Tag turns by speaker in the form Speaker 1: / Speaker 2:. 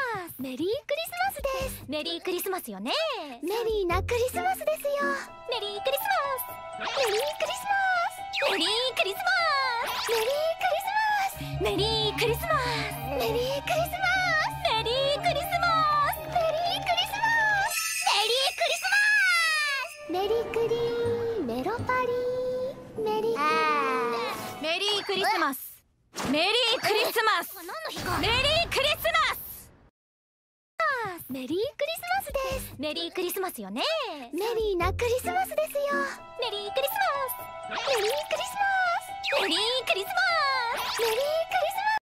Speaker 1: ス。メリークリスマスです。
Speaker 2: メリークリスマスよね。
Speaker 1: メリーなクリスマスですよ。
Speaker 2: メリークリスマス。
Speaker 1: メリークリスマス。
Speaker 2: メリークリスマス。
Speaker 1: メリークリスマス。
Speaker 2: メリークリスマス。
Speaker 1: メリークリスマス。
Speaker 2: メリークリスマス。
Speaker 1: メリークリスマス。メリークリメロパリメリー
Speaker 2: メリークリスマス。メリークリスマス。
Speaker 1: 何の日か。
Speaker 2: メリークリスマス。
Speaker 1: メリークリスマスです。
Speaker 2: メリークリスマスよね。
Speaker 1: メリーなクリスマスですよ。
Speaker 2: メリークリスマス。
Speaker 1: メリークリスマス。
Speaker 2: メリークリスマス。
Speaker 1: メリークリ